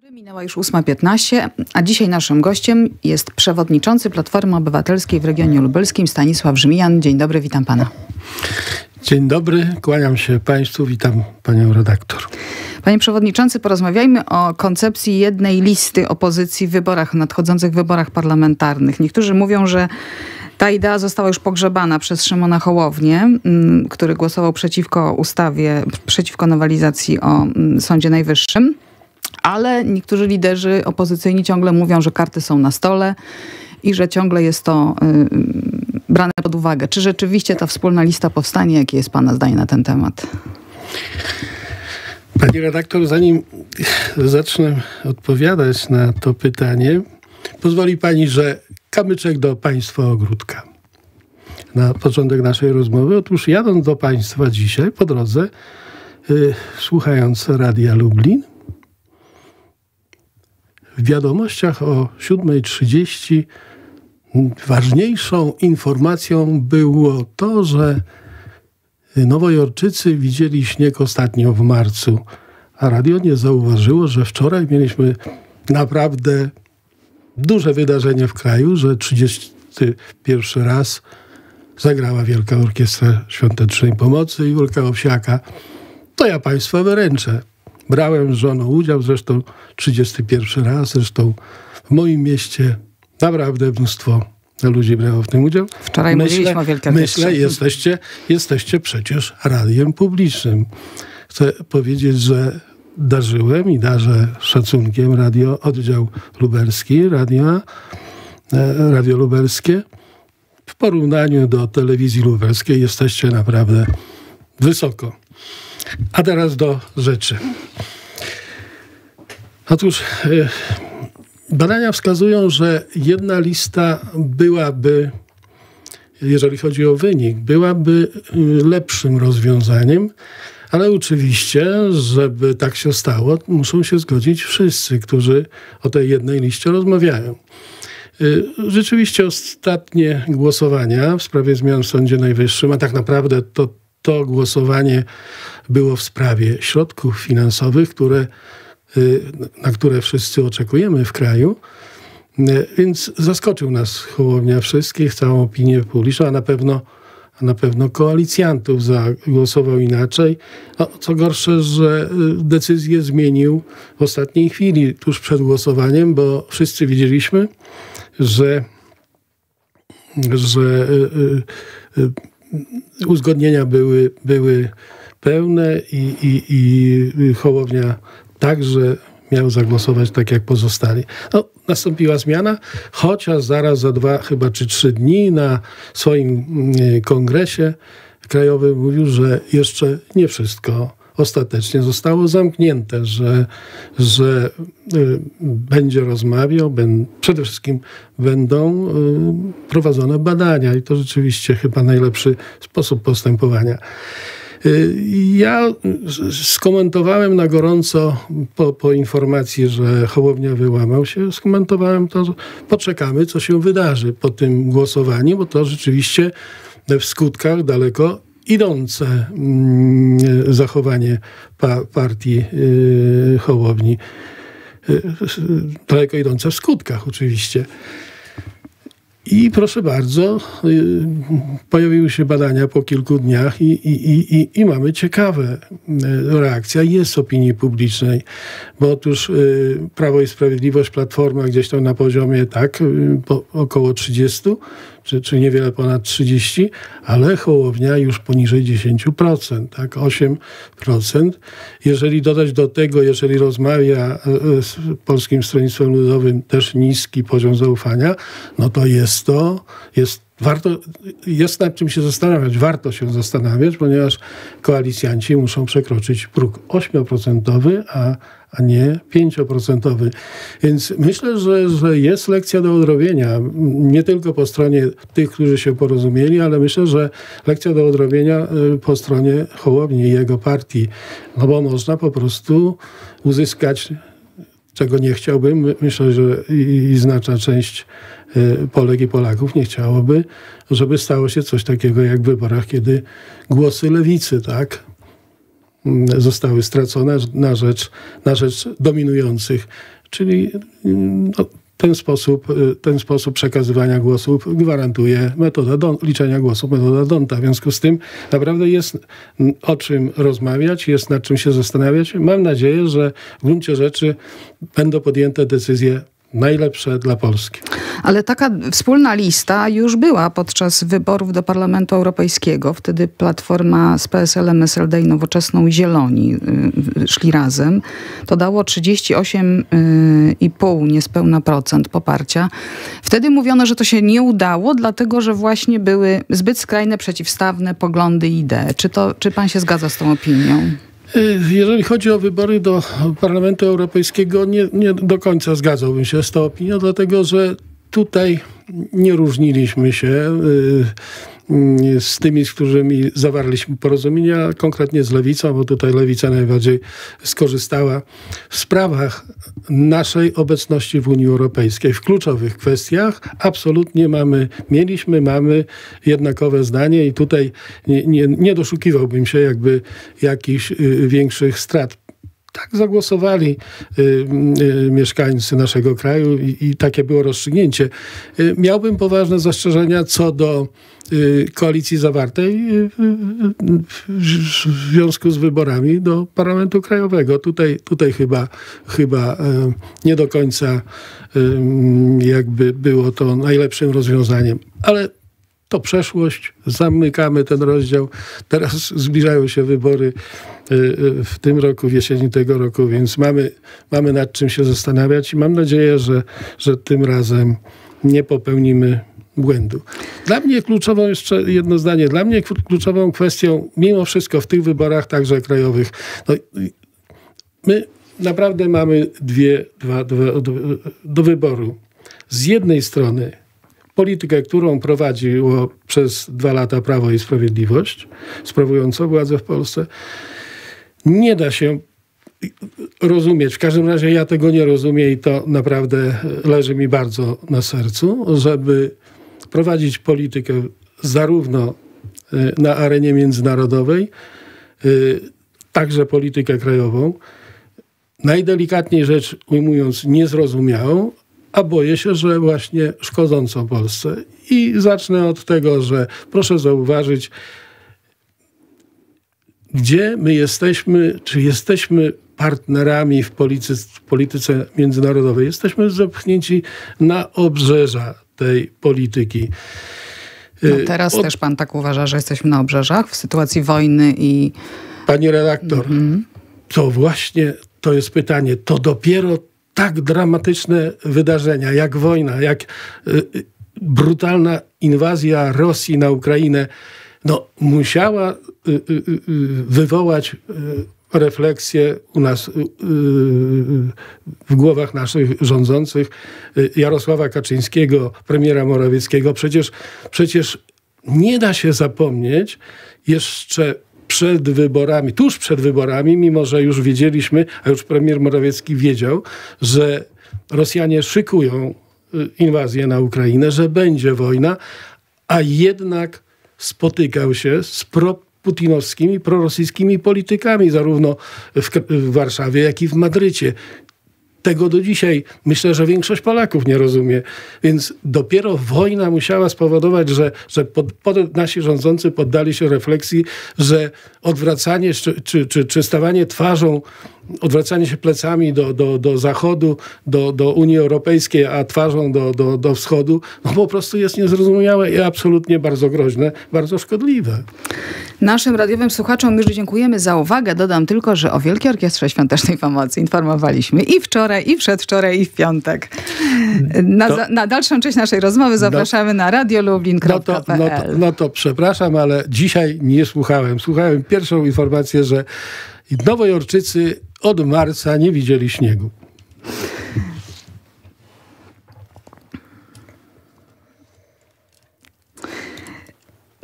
Minęła już 8:15, a dzisiaj naszym gościem jest przewodniczący Platformy Obywatelskiej w regionie lubelskim Stanisław Żmijan. Dzień dobry, witam pana. Dzień dobry, kłaniam się państwu, witam panią redaktor. Panie przewodniczący, porozmawiajmy o koncepcji jednej listy opozycji w nadchodzących wyborach parlamentarnych. Niektórzy mówią, że ta idea została już pogrzebana przez Szymona Hołownię, który głosował przeciwko nowelizacji o Sądzie Najwyższym. Ale niektórzy liderzy opozycyjni ciągle mówią, że karty są na stole i że ciągle jest to brane pod uwagę. Czy rzeczywiście ta wspólna lista powstanie? Jakie jest pana zdanie na ten temat? Pani redaktor, zanim zacznę odpowiadać na to pytanie, pozwoli pani, że kamyczek do państwa ogródka. Na początek naszej rozmowy. Otóż jadąc do państwa dzisiaj po drodze, słuchając Radia Lublin, w wiadomościach o 7:30 ważniejszą informacją było to, że nowojorczycy widzieli śnieg ostatnio w marcu, a radio nie zauważyło, że wczoraj mieliśmy naprawdę duże wydarzenie w kraju, że 31 raz zagrała Wielka Orkiestra Świątecznej Pomocy Jurka Owsiaka. To ja państwa wyręczę. Brałem z żoną udział, zresztą 31 raz, zresztą w moim mieście naprawdę mnóstwo ludzi brało w tym udział. Wczoraj mówiliśmy o Wielkiej Orkiestrze. Jesteście przecież radiem publicznym. Chcę powiedzieć, że darzyłem i darzę szacunkiem oddział lubelski, Radio Lubelskie. W porównaniu do telewizji lubelskiej jesteście naprawdę wysoko. A teraz do rzeczy. Otóż badania wskazują, że jedna lista byłaby, jeżeli chodzi o wynik, byłaby lepszym rozwiązaniem, ale oczywiście, żeby tak się stało, muszą się zgodzić wszyscy, którzy o tej jednej liście rozmawiają. Rzeczywiście ostatnie głosowania w sprawie zmian w Sądzie Najwyższym, a tak naprawdę to głosowanie było w sprawie środków finansowych, na które wszyscy oczekujemy w kraju. Więc zaskoczył nas Hołownia wszystkich, całą opinię publiczną, a na pewno koalicjantów zagłosował inaczej. Co gorsze, że decyzję zmienił w ostatniej chwili, tuż przed głosowaniem, bo wszyscy widzieliśmy, że uzgodnienia były pełne i Hołownia także miał zagłosować tak jak pozostali. Nastąpiła zmiana, chociaż zaraz za 2 chyba czy 3 dni na swoim kongresie krajowym mówił, że jeszcze nie wszystko ostatecznie zostało zamknięte, że będzie rozmawiał, przede wszystkim będą prowadzone badania i to rzeczywiście chyba najlepszy sposób postępowania. Ja skomentowałem na gorąco po informacji, że Hołownia wyłamał się, skomentowałem to, że poczekamy, co się wydarzy po tym głosowaniu, bo to rzeczywiście w skutkach daleko idące zachowanie partii Hołowni. Daleko idące w skutkach oczywiście. I proszę bardzo, pojawiły się badania po kilku dniach i mamy ciekawe reakcja jest opinii publicznej, bo otóż Prawo i Sprawiedliwość, Platforma gdzieś tam na poziomie około 30, czy niewiele ponad 30, ale Hołownia już poniżej 10%, 8%. Jeżeli dodać do tego, jeżeli rozmawia z Polskim Stronnictwem Ludowym, też niski poziom zaufania, no to jest nad czym się zastanawiać. Warto się zastanawiać, ponieważ koalicjanci muszą przekroczyć próg 8%, a nie 5%. Więc myślę, że jest lekcja do odrobienia. Nie tylko po stronie tych, którzy się porozumieli, ale myślę, że lekcja do odrobienia po stronie Hołowni i jego partii. No bo można po prostu uzyskać, czego nie chciałbym. Myślę, że i znaczna część Polek i Polaków nie chciałoby, żeby stało się coś takiego jak w wyborach, kiedy głosy lewicy, zostały stracone na rzecz dominujących czyli ten sposób przekazywania głosów gwarantuje liczenia głosów metoda D'Hondta. W związku z tym naprawdę jest o czym rozmawiać, jest nad czym się zastanawiać. Mam nadzieję, że w gruncie rzeczy będą podjęte decyzje najlepsze dla Polski. Ale taka wspólna lista już była podczas wyborów do Parlamentu Europejskiego. Wtedy Platforma z PSL-em, SLD i Nowoczesną i Zieloni szli razem. To dało 38,5 niespełna procent poparcia. Wtedy mówiono, że to się nie udało, dlatego że właśnie były zbyt skrajne, przeciwstawne poglądy i idee. Czy pan się zgadza z tą opinią? Jeżeli chodzi o wybory do Parlamentu Europejskiego, nie do końca zgadzałbym się z tą opinią, dlatego że tutaj nie różniliśmy się z tymi, z którymi zawarliśmy porozumienia, konkretnie z Lewicą, bo tutaj Lewica najbardziej skorzystała w sprawach naszej obecności w Unii Europejskiej. W kluczowych kwestiach absolutnie mamy jednakowe zdanie i tutaj nie doszukiwałbym się jakby jakichś większych strat. Tak zagłosowali mieszkańcy naszego kraju i takie było rozstrzygnięcie. Miałbym poważne zastrzeżenia co do koalicji zawartej w związku z wyborami do Parlamentu Krajowego. Tutaj chyba nie do końca jakby było to najlepszym rozwiązaniem. Ale to przeszłość, zamykamy ten rozdział. Teraz zbliżają się wybory w tym roku, w jesieni tego roku, więc mamy nad czym się zastanawiać i mam nadzieję, że tym razem nie popełnimy błędu. Dla mnie kluczową, jeszcze jedno zdanie, dla mnie kluczową kwestią, mimo wszystko w tych wyborach, także krajowych, my naprawdę mamy do wyboru. Z jednej strony politykę, którą prowadziło przez 2 lata Prawo i Sprawiedliwość, sprawująco władzę w Polsce, nie da się rozumieć. W każdym razie ja tego nie rozumiem i to naprawdę leży mi bardzo na sercu, żeby prowadzić politykę zarówno na arenie międzynarodowej, także politykę krajową, najdelikatniej rzecz ujmując niezrozumiałą, a boję się, że właśnie szkodzącą Polsce. I zacznę od tego, że proszę zauważyć, gdzie my jesteśmy, czy jesteśmy partnerami w polityce międzynarodowej. Jesteśmy zepchnięci na obrzeża tej polityki. No teraz też pan tak uważa, że jesteśmy na obrzeżach w sytuacji wojny i... Pani redaktor, to właśnie to jest pytanie. To dopiero tak dramatyczne wydarzenia, jak wojna, jak brutalna inwazja Rosji na Ukrainę, musiała wywołać refleksję u nas w głowach naszych rządzących, Jarosława Kaczyńskiego, premiera Morawieckiego. Przecież nie da się zapomnieć jeszcze przed wyborami, tuż przed wyborami, mimo że już wiedzieliśmy, a już premier Morawiecki wiedział, że Rosjanie szykują inwazję na Ukrainę, że będzie wojna, a jednak spotykał się z proputinowskimi, prorosyjskimi politykami, zarówno w Warszawie, jak i w Madrycie. Tego do dzisiaj myślę, że większość Polaków nie rozumie. Więc dopiero wojna musiała spowodować, że nasi rządzący poddali się refleksji, że odwracanie czy stawanie twarzą, odwracanie się plecami do Zachodu, do Unii Europejskiej, a twarzą do Wschodu, po prostu jest niezrozumiałe i absolutnie bardzo groźne, bardzo szkodliwe. Naszym radiowym słuchaczom już dziękujemy za uwagę. Dodam tylko, że o Wielkiej Orkiestrze Świątecznej Pomocy informowaliśmy i wczoraj, i przedwczoraj, i w piątek. Na dalszą część naszej rozmowy zapraszamy na radiolublin.pl. No to przepraszam, ale dzisiaj nie słuchałem. Słuchałem pierwszą informację, że nowojorczycy od marca nie widzieli śniegu.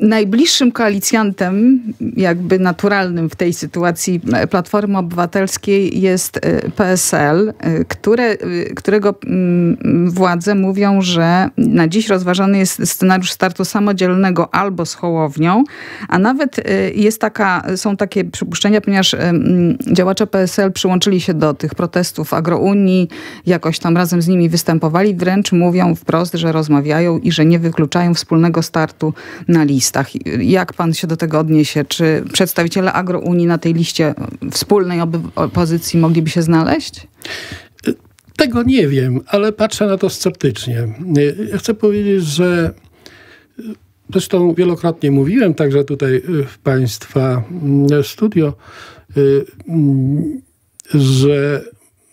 najbliższym koalicjantem, jakby naturalnym w tej sytuacji Platformy Obywatelskiej jest PSL, którego władze mówią, że na dziś rozważany jest scenariusz startu samodzielnego albo z Hołownią, a nawet są takie przypuszczenia, ponieważ działacze PSL przyłączyli się do tych protestów Agrounii, jakoś tam razem z nimi występowali, wręcz mówią wprost, że rozmawiają i że nie wykluczają wspólnego startu na listach. Jak pan się do tego odniesie? Czy przedstawiciele Agrounii na tej liście wspólnej opozycji mogliby się znaleźć? Tego nie wiem, ale patrzę na to sceptycznie. Ja chcę powiedzieć, że zresztą wielokrotnie mówiłem, także tutaj w państwa studio, że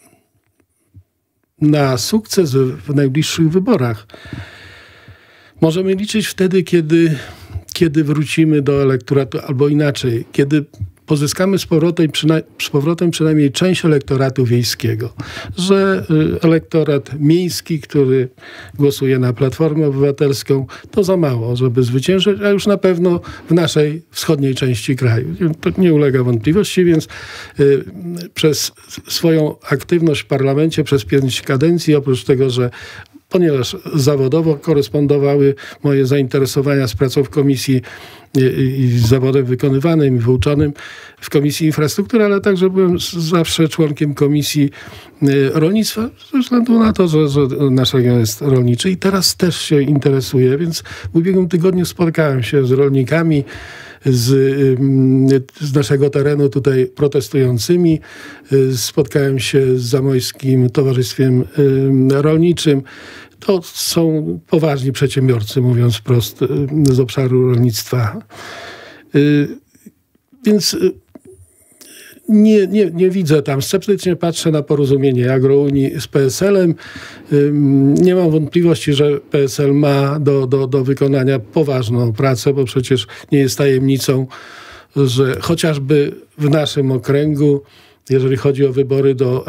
na sukces w najbliższych wyborach możemy liczyć wtedy, kiedy wrócimy do elektoratu, albo inaczej, kiedy pozyskamy z powrotem przynajmniej część elektoratu wiejskiego. Że elektorat miejski, który głosuje na Platformę Obywatelską, to za mało, żeby zwyciężyć, a już na pewno w naszej wschodniej części kraju. To nie ulega wątpliwości, więc przez swoją aktywność w parlamencie, przez 5 kadencji, oprócz tego, że ponieważ zawodowo korespondowały moje zainteresowania z pracą w komisji i z zawodem wykonywanym i wyuczonym w Komisji Infrastruktury, ale także byłem zawsze członkiem Komisji Rolnictwa, ze względu na to, że nasz region jest rolniczy i teraz też się interesuję, więc w ubiegłym tygodniu spotkałem się z rolnikami z naszego terenu tutaj protestującymi. Spotkałem się z Zamojskim Towarzystwem Rolniczym. To są poważni przedsiębiorcy, mówiąc wprost, z obszaru rolnictwa. Więc nie widzę tam. Sceptycznie patrzę na porozumienie Agrounii z PSL-em. Nie mam wątpliwości, że PSL ma do wykonania poważną pracę, bo przecież nie jest tajemnicą, że chociażby w naszym okręgu, jeżeli chodzi o wybory do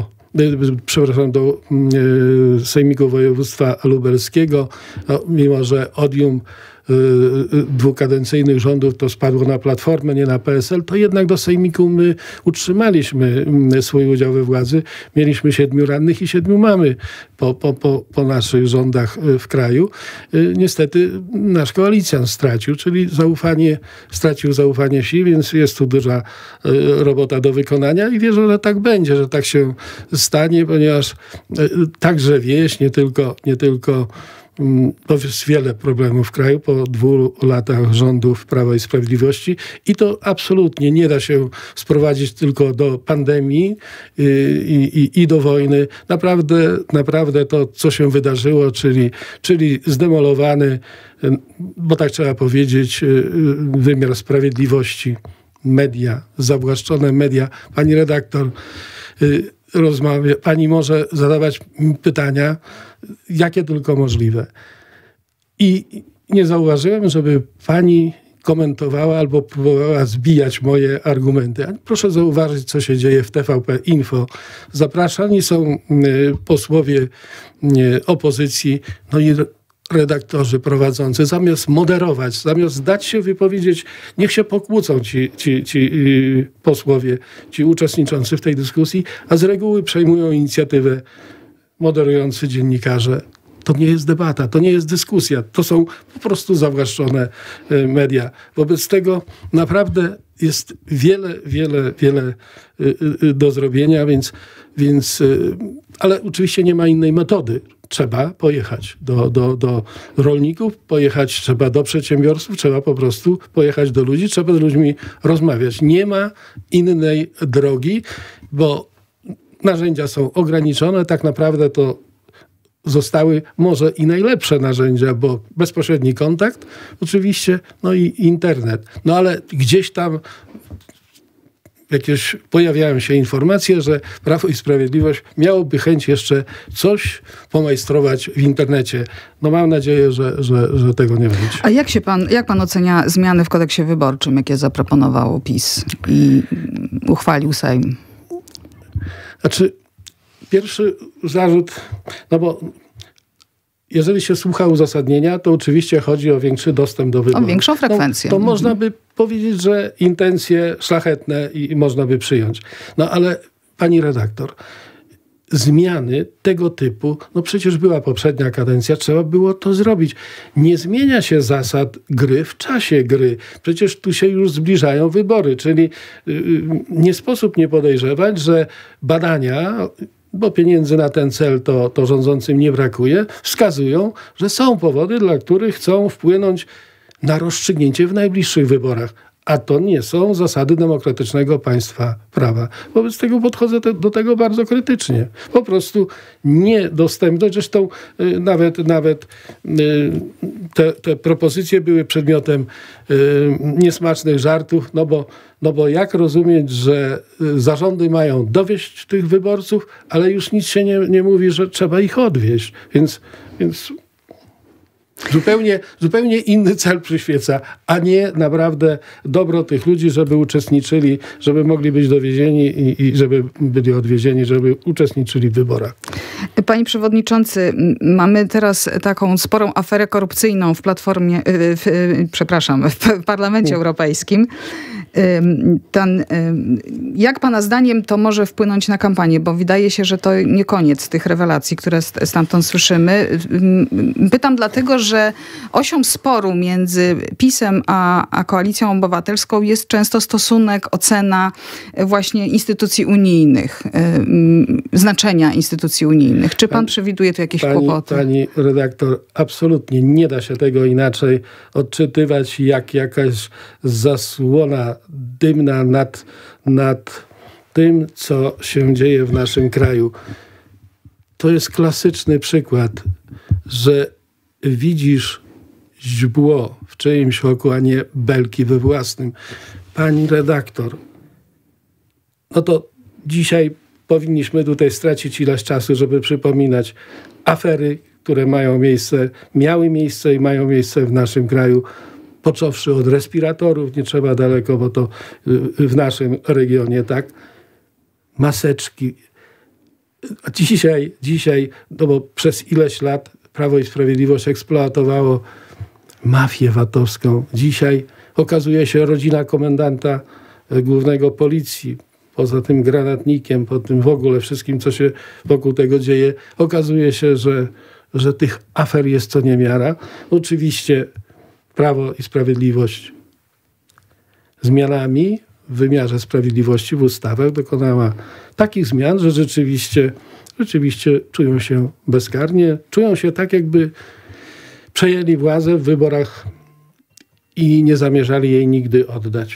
Sejmiku Województwa Lubelskiego, mimo że odium dwukadencyjnych rządów to spadło na Platformę, nie na PSL, to jednak do Sejmiku my utrzymaliśmy swój udział we władzy. Mieliśmy 7 radnych i 7 mamy po naszych rządach w kraju. Niestety nasz koalicjant stracił, czyli stracił zaufanie wsi, więc jest tu duża robota do wykonania i wierzę, że tak będzie, że tak się stanie, ponieważ także wieś, nie tylko to jest wiele problemów w kraju po 2 latach rządów Prawa i Sprawiedliwości i to absolutnie nie da się sprowadzić tylko do pandemii i do wojny. Naprawdę to, co się wydarzyło, czyli zdemolowany, bo tak trzeba powiedzieć, wymiar sprawiedliwości, media, zawłaszczone media. Pani redaktor pani może zadawać pytania, jakie tylko możliwe. I nie zauważyłem, żeby pani komentowała albo próbowała zbijać moje argumenty. Proszę zauważyć, co się dzieje w TVP Info. Zapraszani są posłowie opozycji, no i redaktorzy prowadzący, zamiast moderować, zamiast dać się wypowiedzieć, niech się pokłócą ci posłowie, ci uczestniczący w tej dyskusji, a z reguły przejmują inicjatywę moderujący dziennikarze. To nie jest debata, to nie jest dyskusja, to są po prostu zawłaszczone media. Wobec tego naprawdę jest wiele do zrobienia, ale oczywiście nie ma innej metody. Trzeba pojechać do rolników, trzeba do przedsiębiorców, trzeba po prostu pojechać do ludzi, trzeba z ludźmi rozmawiać. Nie ma innej drogi, bo narzędzia są ograniczone. Tak naprawdę to zostały może i najlepsze narzędzia, bo bezpośredni kontakt oczywiście, no i internet. No ale gdzieś tam jakieś pojawiają się informacje, że Prawo i Sprawiedliwość miałoby chęć jeszcze coś pomajstrować w internecie. No mam nadzieję, że tego nie będzie. A jak pan ocenia zmiany w kodeksie wyborczym, jakie zaproponował PiS i uchwalił Sejm? Znaczy, pierwszy zarzut, no bo jeżeli się słucha uzasadnienia, to oczywiście chodzi o większy dostęp do wyborów. O większą frekwencję. To można by powiedzieć, że intencje szlachetne i można by przyjąć. No ale pani redaktor, zmiany tego typu, no przecież była poprzednia kadencja, trzeba było to zrobić. Nie zmienia się zasad gry w czasie gry. Przecież tu się już zbliżają wybory, czyli nie sposób nie podejrzewać, że badania, bo pieniędzy na ten cel to rządzącym nie brakuje, wskazują, że są powody, dla których chcą wpłynąć na rozstrzygnięcie w najbliższych wyborach. A to nie są zasady demokratycznego państwa prawa. Wobec tego podchodzę do tego bardzo krytycznie. Po prostu niedostępność. Zresztą nawet te propozycje były przedmiotem niesmacznych żartów, no bo jak rozumieć, że zarządy mają dowieść tych wyborców, ale już nic się nie mówi, że trzeba ich odwieźć. Więc zupełnie inny cel przyświeca, a nie naprawdę dobro tych ludzi, żeby uczestniczyli, żeby mogli być dowiezieni i żeby byli odwiezieni, żeby uczestniczyli w wyborach. Panie przewodniczący, mamy teraz taką sporą aferę korupcyjną w Platformie, w Parlamencie Europejskim. Jak pana zdaniem to może wpłynąć na kampanię? Bo wydaje się, że to nie koniec tych rewelacji, które stamtąd słyszymy. Pytam dlatego, że osią sporu między PiS-em a Koalicją Obywatelską jest często stosunek, ocena właśnie instytucji unijnych, znaczenia instytucji unijnych. Czy pan przewiduje tu jakieś kłopoty? Pani redaktor, absolutnie nie da się tego inaczej odczytywać, jak jakaś zasłona dymna nad tym, co się dzieje w naszym kraju. To jest klasyczny przykład, że widzisz źdźbło w czyimś oku, a nie belki we własnym. Pani redaktor, no to dzisiaj powinniśmy tutaj stracić ileś czasu, żeby przypominać afery, które miały miejsce i mają miejsce w naszym kraju, począwszy od respiratorów, nie trzeba daleko, bo to w naszym regionie, tak? Maseczki. Dzisiaj, no bo przez ileś lat Prawo i Sprawiedliwość eksploatowało mafię VAT-owską. Dzisiaj okazuje się, rodzina komendanta głównego policji, poza tym granatnikiem, po tym w ogóle wszystkim, co się wokół tego dzieje, okazuje się, że tych afer jest co niemiara. Oczywiście Prawo i Sprawiedliwość zmianami w wymiarze sprawiedliwości w ustawach dokonała takich zmian, że rzeczywiście czują się bezkarnie, czują się tak, jakby przejęli władzę w wyborach i nie zamierzali jej nigdy oddać.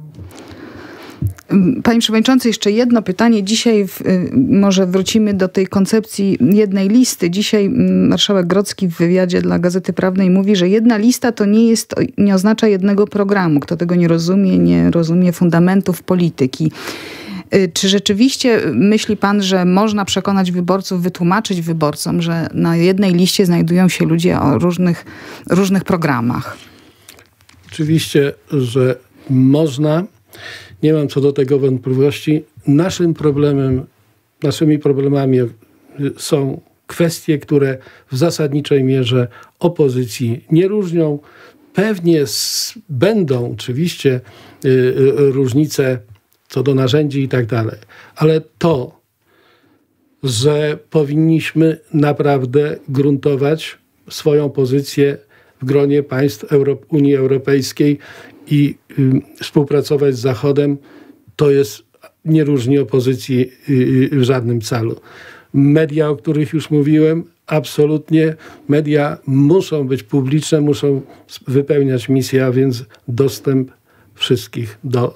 Panie przewodniczący, jeszcze jedno pytanie. Dzisiaj może wrócimy do tej koncepcji jednej listy. Dzisiaj marszałek Grodzki w wywiadzie dla Gazety Prawnej mówi, że jedna lista to nie oznacza jednego programu. Kto tego nie rozumie fundamentów polityki. Czy rzeczywiście myśli pan, że można przekonać wyborców, wytłumaczyć wyborcom, że na jednej liście znajdują się ludzie o różnych programach? Oczywiście, że można. Nie mam co do tego wątpliwości. Naszymi problemami są kwestie, które w zasadniczej mierze opozycji nie różnią. Pewnie będą oczywiście różnice co do narzędzi i tak dalej. Ale to, że powinniśmy naprawdę gruntować swoją pozycję w gronie państw Unii Europejskiej i współpracować z Zachodem, to nie różni opozycji w żadnym celu. Media, o których już mówiłem, absolutnie media muszą być publiczne, muszą wypełniać misję, a więc dostęp wszystkich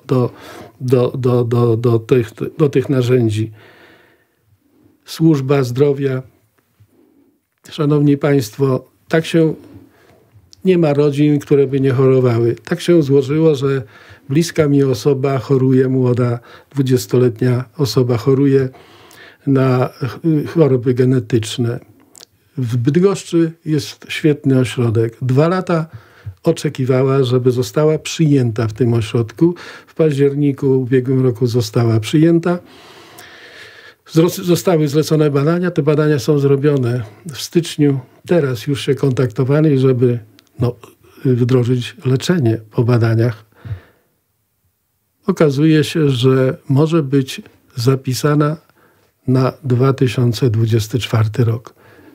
do tych narzędzi. Służba zdrowia. Szanowni państwo, nie ma rodzin, które by nie chorowały. Tak się złożyło, że bliska mi osoba choruje, młoda 20-letnia osoba choruje na choroby genetyczne. W Bydgoszczy jest świetny ośrodek. 2 lata oczekiwała, żeby została przyjęta w tym ośrodku. W październiku ubiegłym roku została przyjęta. Zostały zlecone badania. Te badania są zrobione w styczniu. teraz już się kontaktowali, żeby wdrożyć leczenie po badaniach. Okazuje się, że może być zapisana na 2024 rok.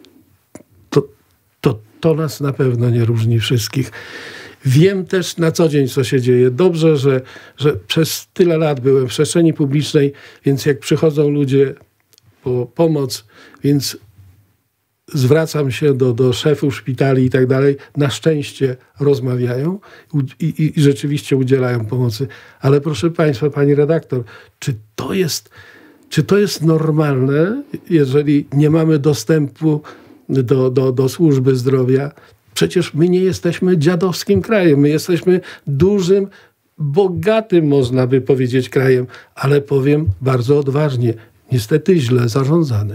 To nas na pewno nie różni wszystkich. Wiem też na co dzień, co się dzieje. Dobrze, że przez tyle lat byłem w przestrzeni publicznej, więc jak przychodzą ludzie po pomoc, więc zwracam się do szefów szpitali i tak dalej. Na szczęście rozmawiają i rzeczywiście udzielają pomocy. Ale proszę Państwa, pani redaktor, czy to jest normalne, jeżeli nie mamy dostępu do służby zdrowia? Przecież my nie jesteśmy dziadowskim krajem. My jesteśmy dużym, bogatym, można by powiedzieć, krajem. Ale powiem bardzo odważnie, niestety źle zarządzanym.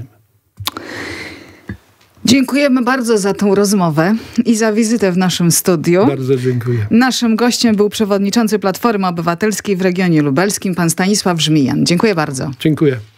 Dziękujemy bardzo za tą rozmowę i za wizytę w naszym studiu. Bardzo dziękuję. Naszym gościem był przewodniczący Platformy Obywatelskiej w regionie lubelskim, pan Stanisław Żmijan. Dziękuję bardzo. Dziękuję.